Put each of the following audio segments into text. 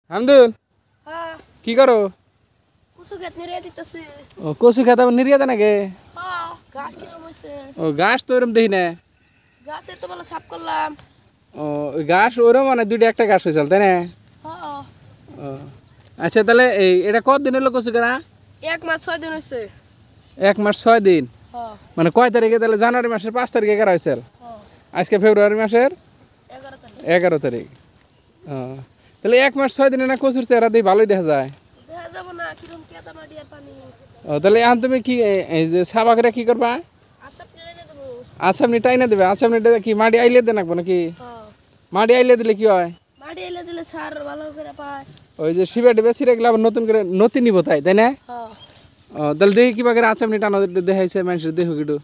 হামদুল হ্যাঁ কি করো? কুসু ক্ষেত নিয়ে দিতেছে। ও কচু খেতে আবার নিরিয়াতে নাকি? হ্যাঁ ঘাস কিরম হয়েছে? ও ঘাস তো ওরম দেখি না। গাছে তো ভালো সাফ করলাম। ও ওই ঘাস ওরম মানে দুইটা একটা ঘাস হয়েছিল তাই না? হ্যাঁ ও আচ্ছা তাহলে এটা কতদিন হলো কচু কেনা? 1 মাস 6 দিন হয়েছে। 1 মাস 6 দিন। হ্যাঁ মানে কয় তারিখে? তাহলে জানুয়ারি মাসের 5 তারিখে কেনা হয়েছিল। হ্যাঁ আজকে ফেব্রুয়ারি মাসের 11 তারিখ। 11 তারিখ। ও তাহলে 1 মাস 6 দিনে না কচুর চেহারা দিয়ে ভালোই দেখা যায়। দেখা যাব না কিরম কেদা মাটি আর পানি। ও তাহলে এখন তুমি কি এই যে সাবা করে কি করবা? আচ্ছা ফেলে দেবো। আচ্ছা আপনি টাইনা দেবে? আচ্ছা আপনি কি মাটি আইলে দেন নাকবো নাকি? হ্যাঁ মাটি আইলে দিলে কি হয়? মাটি এলে দিলে সার ভালো করে পায়। ওই যে শিবা টিবা ছিঁড়ে গেলে আবার নতুন করে নতুন নিব তাই তাই না? হ্যাঁ ও তাহলে দেখি কিবা করে আচ্ছা আপনি টানা দেখাইছে মানুষের দেখো একটু।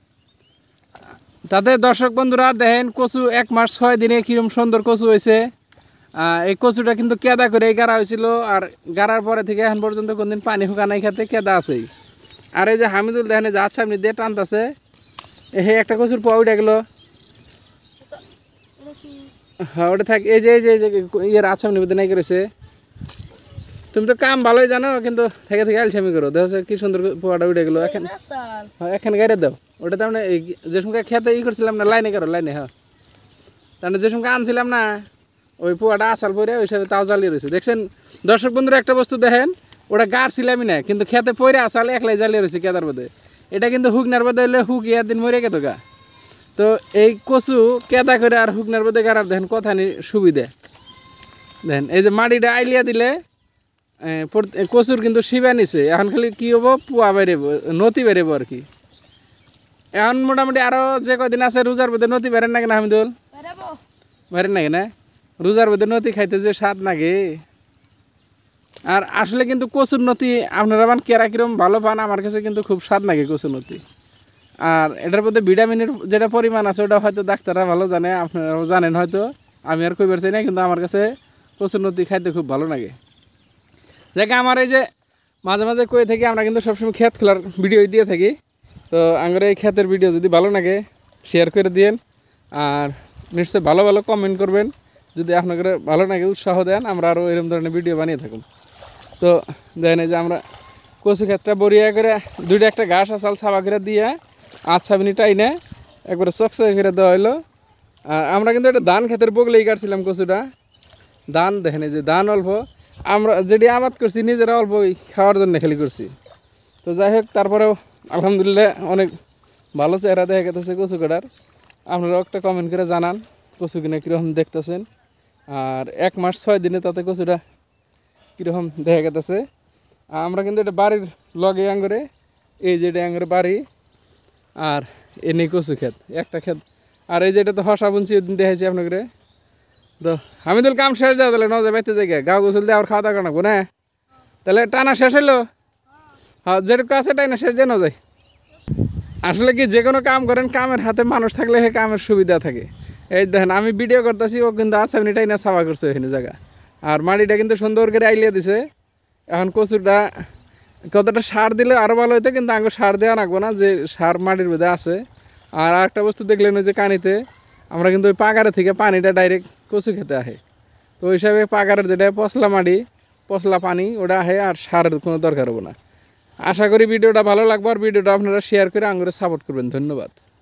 তাতে দর্শক বন্ধুরা দেখেন কচু 1 মাস 6 দিনে কিরম সুন্দর কচু হয়েছে। এই কচুটা কিন্তু কেদা করে গাড়া হয়েছিল, আর গাড়ার পরে থেকে এখন পর্যন্ত কোনদিন পানি শুকানাই খেতে কেদা আছেই। আর এই যে হামিদুল দেখেন যে আচ্ছা আপনি দিয়ে টানতেছে, হে একটা কচুর পাওয়া উঠে গেলো। এটা কি? হ্যাঁ ওটা থাক। এই যে ইয়ের আচ্ছা আপনি নাই করেছে। তুমি তো কাম ভালোই জানো কিন্তু থেকে থেকে আলসামি করো। দেখো কি সুন্দর পোয়াটা উঠে গেলো। এখন না সাল হ্যাঁ এখানে গাড়ি দাও। ওটা তো আমরা যে সময় খেতে করছিলাম না লাইনে করো লাইনে। হ্যাঁ তাহলে যে সময় আনছিলাম না ওই পোয়াটা আসাল পরে ওই সাথে তাও জ্বালিয়ে রয়েছে। দেখছেন দর্শক বন্ধুরা একটা বস্তু দেখেন, ওটা গাড় ছিলামই না কিন্তু খেতে পরে আসাল একলাই জ্বালিয়ে রয়েছে কেদার বোধে। এটা কিন্তু হুকনার বোধে হলে হুক দিন মরে গেত গা। তো এই কচু কেদা করে আর হুকনার বোধে গাড়ার দেখেন কথা নি সুবিধে। দেখেন এই যে মাটিটা আইলিয়া দিলে কচুর কিন্তু শিবা নিছে। এখন খালি কি হবো, পুয়া বেরেব, নতি বেরেব আর কি। এখন মোটামুটি আরও যে কদিন আছে রোজার বোধে নতি বেরেন নাকি না হামিদুল? বেরাবো। বেরেন নাকি না? রোজার বোধে নতি খাইতে যে স্বাদ নাকি। আর আসলে কিন্তু কচুর নতি আপনারা পান কেরা কিরম ভালো পান, আমার কাছে কিন্তু খুব স্বাদ নাকি কচুর নতি। আর এটার মধ্যে ভিটামিনের যেটা পরিমাণ আছে ওটা হয়তো ডাক্তাররা ভালো জানে, আপনারাও জানেন হয়তো, আমি আর কইবার চাই না। কিন্তু আমার কাছে কচুর নতি খাইতে খুব ভালো লাগে। যাকে আমার এই যে মাঝে মাঝে কয়ে থাকি, আমরা কিন্তু সবসময় ক্ষেত খোলার ভিডিও দিয়ে থাকি। তো আমার এই ক্ষেতের ভিডিও যদি ভালো লাগে শেয়ার করে দিন, আর নিশ্চয়ই ভালো ভালো কমেন্ট করবেন। যদি আপনাদের ভালো লাগে উৎসাহ দেন, আমরা আরও এরকম ধরনের ভিডিও বানিয়ে থাকুন। তো দেখেন এই যে আমরা কচু ক্ষেতটা বরিয়া করে দুইটা একটা ঘাস আসাল ছাবা করে দিয়ে আচ্ছা মিনিটাই না একবারে চকচকে করে দেওয়া হইলো। আমরা কিন্তু একটা ধান ক্ষেতের বগলেই কাটছিলাম কচুটা। ধান দেখেন এই যে ধান অল্প, আমরা যেটি আবাদ করছি নিজেরা অল্প খাওয়ার জন্য খালি করছি। তো যাই হোক তারপরেও আলহামদুলিল্লাহ অনেক ভালো চেহারা দেখা গেছে কচু কাটার। আপনারাও একটা কমেন্ট করে জানান কচু কিনে কীরকম দেখতেছেন। আর 1 মাস 6 দিনে তাতে কচুটা কীরকম দেখা গেছে। আমরা কিন্তু এটা বাড়ির লগে আঙ্গরে, এই যেটা আঙ্গরে বাড়ি, আর এনে কচু ক্ষেত একটা ক্ষেত। আর এই যে এটা তো হসা বুনছি ওই দিন দেখাইছি আপনাকে। তো হামিদুল কাম শেষ যাও তাহলে নজা বাইতে যাই গাও গোসল দিয়ে আর খাওয়া দাওয়া করবো না? তাহলে টানা শেষ হইলো? হ্যাঁ যেটুকু আছে টানা শেষ যেন যায়। আসলে কি যে কোনো কাম করেন কামের হাতে মানুষ থাকলে সে কামের সুবিধা থাকে। এই দেখেন আমি ভিডিও করতেছি, ও কিন্তু আচ্ছা আপনি টাইনা সাফা করছে ওইখানে জায়গা। আর মাটিটা কিন্তু সুন্দর করে আইলিয়ে দিছে। এখন কচুটা কতটা সার দিলে আরও ভালো হইতো, কিন্তু আগে সার দেওয়া রাখবো না, যে সার মাটির মধ্যে আছে। আর একটা বস্তু দেখলেন ওই যে কানিতে আমরা কিন্তু ওই পাগারে থেকে পানিটা ডাইরেক্ট কচু খেতে আসে। তো ওই হিসাবে পাগারের যেটা পশলা মাটি পশলা পানি ওটা আহে, আর সারের কোনো দরকার হবো না। আশা করি ভিডিওটা ভালো লাগবে, আর ভিডিওটা আপনারা শেয়ার করে আঙুরে সাপোর্ট করবেন। ধন্যবাদ।